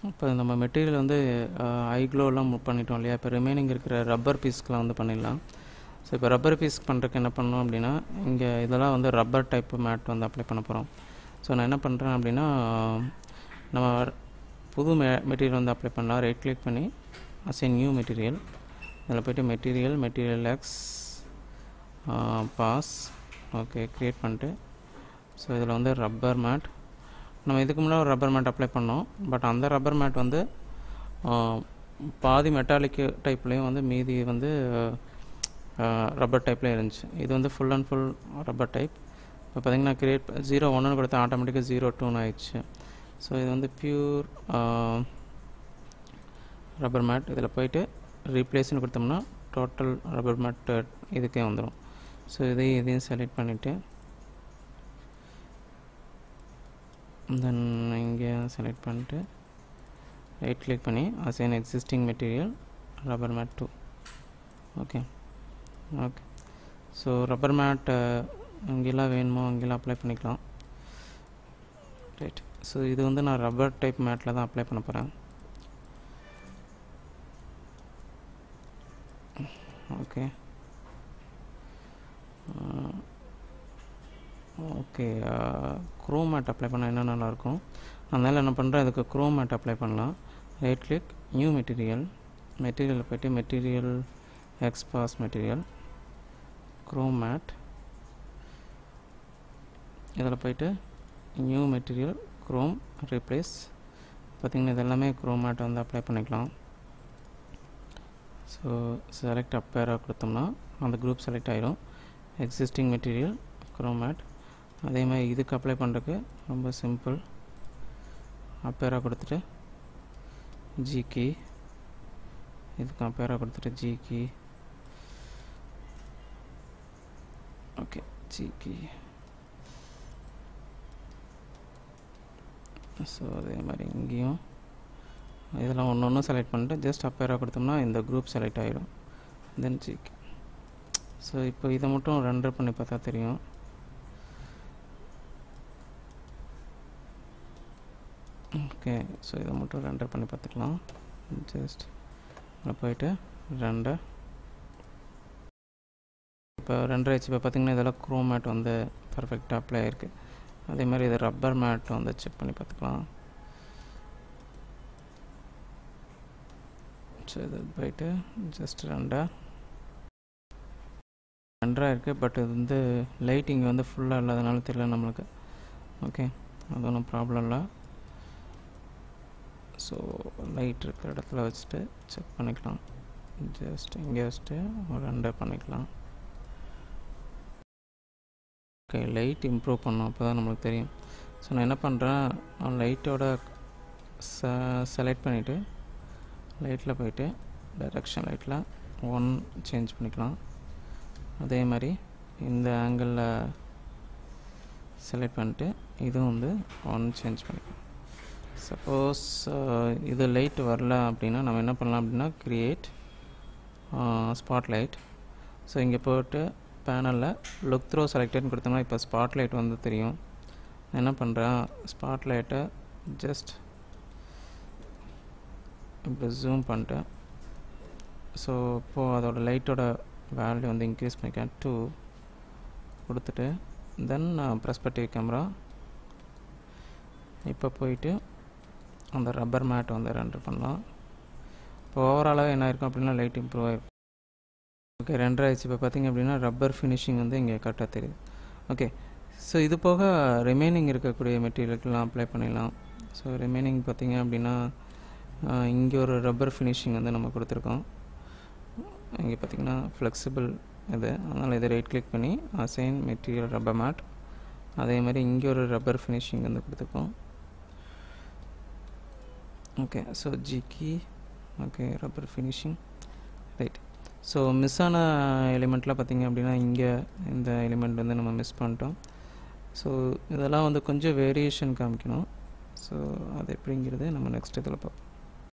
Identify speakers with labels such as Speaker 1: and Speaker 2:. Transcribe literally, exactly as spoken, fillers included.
Speaker 1: இப்போ நம்ம மெட்டீரியல் வந்து ஐ க்ளோலாம் பண்ணிட்டோம் இல்லையா, இப்போ ரிமைனிங் இருக்கிற ரப்பர் பீஸ்க்கெலாம் வந்து பண்ணிடலாம். ஸோ இப்போ ரப்பர் பீஸ் பண்ணுறதுக்கு என்ன பண்ணணும் அப்படின்னா, இங்கே இதெல்லாம் வந்து ரப்பர் டைப் மேட் வந்து அப்ளை பண்ண போகிறோம். ஸோ நான் என்ன பண்ணுறேன் அப்படின்னா, நம்ம புது மெ மெட்டீரியல் வந்து அப்ளை பண்ணலாம். ரைட் கிளிக் பண்ணி அசைன் நியூ மெட்டீரியல், இதில் போய்ட்டு material material X pass okay create பண்ணிட்டு, ஸோ இதில் வந்து ரப்பர் மேட், நம்ம இதுக்கு முன்னாடி ஒரு ரப்பர் மேட் அப்ளை பண்ணோம். பட் அந்த ரப்பர் மேட் வந்து பாதி மெட்டாலிக் டைப்லேயும் வந்து மீதி வந்து ரப்பர் டைப்லேயும் இருந்துச்சு. இது வந்து full and full rubber type. இப்போ பார்த்திங்கன்னா கிரியேட் ஜீரோ ஒன்று கொடுத்தா ஆட்டோமேட்டிக்காக ஜீரோ டூன்னு ஆயிடுச்சு. ஸோ இது வந்து பியூர் ரப்பர் மேட். இதில் போய்ட்டு ரீப்ளேஸ்னு கொடுத்தோம்னா டோட்டல் ரப்பர் மேட் இதுக்கே வந்துடும். ஸோ இதையும் இதையும் செலக்ட் பண்ணிவிட்டு தென் இங்கே செலக்ட் பண்ணிட்டு ரைட் கிளிக் பண்ணி assign existing material rubber matte two. Okay okay so rubber matte இங்கெல்லாம் வேணுமோ அங்கெல்லாம் அப்ளை பண்ணிக்கலாம். ரைட், ஸோ இது வந்து நான் ரப்பர் டைப் மேட்டில் தான் அப்ளை பண்ண போகிறேன். Okay okay chrome matte apply பண்ணால் என்ன நல்லாயிருக்கும், அதனால் என்ன பண்ணுறேன், இதுக்கு க்ரோம் மேட் அப்ளை பண்ணலாம். ரைட் கிளிக் நியூ மெட்டீரியல், மெட்டீரியலில் போய்ட்டு material X pass material chrome matte, இதில் போய்ட்டு நியூ மெட்டீரியல் க்ரோம் ரீப்ளேஸ். பார்த்திங்கன்னா இது எல்லாமே க்ரோம் மேட் வந்து அப்ளை பண்ணிக்கலாம். ஸோ செலக்ட் அப்பேராக கொடுத்தோம்னா அந்த குரூப் செலக்ட் ஆகிடும். Existing material chrome matte. அதே மாதிரி இதுக்கு அப்ளை பண்ணுறதுக்கு ரொம்ப சிம்பிள், அப்பேராக கொடுத்துட்டு ஜி கீ, இதுக்கு அப்பேராக கொடுத்துட்டு G key, okay G key. So அதே மாதிரி இங்கேயும் இதெல்லாம் ஒன்று ஒன்று செலக்ட் பண்ணிட்டு ஜஸ்ட் அப்பேராக கொடுத்தோம்னா இந்த குரூப் செலக்ட் ஆகிடும். தென் ஜி கீ. ஸோ இப்போ இதை மட்டும் ரெண்டர் பண்ணி பார்த்தா தெரியும். ஓகே ஸோ இதை மட்டும் ரெண்டர் பண்ணி பார்த்துக்கலாம். ஜஸ்ட் அதில் போய்ட்டு ரெண்டர், இப்போ ரெண்டர் ஆச்சு. இப்போ பார்த்திங்கன்னா இதெல்லாம் க்ரோம் மேட் வந்து பர்ஃபெக்டாக அப்ளை ஆகிருக்கு. அதே மாதிரி இது ரப்பர் மேட் வந்து செக் பண்ணி பார்த்துக்கலாம். ஸோ இது போய்ட்டு ஜஸ்ட் ரெண்டர் ரெண்டராக இருக்குது. பட் இது வந்து லைட்டிங் வந்து ஃபுல்லாக இல்லாதனால தெரியல நம்மளுக்கு. ஓகே அது ஒன்றும் ப்ராப்ளம் இல்லை. ஸோ லைட் இருக்கிற இடத்துல வச்சுட்டு செக் பண்ணிக்கலாம். ஜஸ்ட் இங்கே வச்சுட்டு ஒரு ரெண்டர் பண்ணிக்கலாம். ஓகே லைட் இம்ப்ரூவ் பண்ணோம், அப்போ தான் நம்மளுக்கு தெரியும். ஸோ நான் என்ன பண்ணுறேன், லைட்டோட ச செலக்ட் பண்ணிவிட்டு லைட்டில் போய்ட்டு டைரக்ஷன் லைட்டில் ஒன் சேஞ்ச் பண்ணிக்கலாம். அதே மாதிரி இந்த ஆங்கிளில் செலக்ட் பண்ணிட்டு இதுவும் வந்து ஒன் சேஞ்ச் பண்ணிக்கலாம். சப்போஸ் இது லைட் வரல அப்படின்னா நம்ம என்ன பண்ணலாம் அப்படின்னா க்ரியேட் ஸ்பாட் லைட். ஸோ இங்கே போய்ட்டு பேனலில் லுக் த்ரோ செலக்டட்னு கொடுத்தோம்னா இப்போ ஸ்பாட் லைட் வந்து தெரியும். என்ன பண்ணுறேன், ஸ்பாட் லைட்டை ஜஸ்ட் இப்படி ஜூம் பண்ணிட்டேன். ஸோ இப்போது அதோட லைட்டோட வேல்யூ வந்து இன்க்ரீஸ் பண்ணிக்கேன் டூ கொடுத்துட்டு தென் பெர்ஸ்பெக்டிவ் கேமரா. இப்போ போயிட்டு அந்த ரப்பர் மேட் வந்து ரெண்டர் பண்ணலாம். இப்போ ஓவராலாக என்ன இருக்கும் அப்படின்னா லைட் இம்ப்ரூவ் ஆகிருக்கும். ஓகே ரெண்டர் ஆயிடுச்சு. இப்போ பார்த்திங்க அப்படின்னா ரப்பர் ஃபினிஷிங் வந்து இங்கே கரெக்டாக தெரியுது. ஓகே ஸோ இது போக ரிமைனிங் இருக்கக்கூடிய மெட்டீரியலுக்கெல்லாம் அப்ளை பண்ணிடலாம். ஸோ ரிமைனிங் பார்த்திங்க அப்படின்னா இங்கே ஒரு ரப்பர் ஃபினிஷிங் வந்து நம்ம கொடுத்துருக்கோம். இங்கே பார்த்திங்கன்னா ஃப்ளெக்சிபிள் இது, அதனால் இதை ரைட் கிளிக் பண்ணி அசைன் மெட்டீரியல் ரப்பர் மேட். அதே மாதிரி இங்கே ஒரு ரப்பர் ஃபினிஷிங் வந்து கொடுத்துருக்கோம். Okay so G key, okay rubber finishing right. So miss ஆன எலிமெண்ட்லாம் பார்த்திங்க அப்படின்னா இங்கே இந்த எலிமெண்ட் வந்து நம்ம மிஸ் பண்ணிட்டோம். ஸோ இதெல்லாம் வந்து கொஞ்சம் வேரியேஷன் காமிக்கணும். ஸோ அது எப்படிங்கிறது நம்ம நெக்ஸ்ட் இதில் பார்ப்போம்.